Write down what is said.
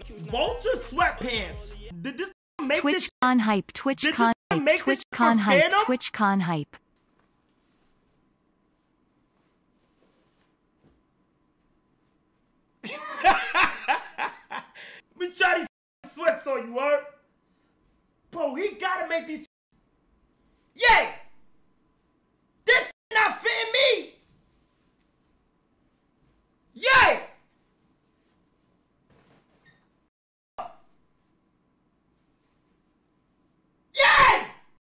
Vulture sweatpants. Did this make Twitch this? con hype. Twitch Did con this hype. make Twitch this con for hype. Phantom? Twitch con hype. Let me try these sweats on you, word. Bro, he gotta make these. Yay!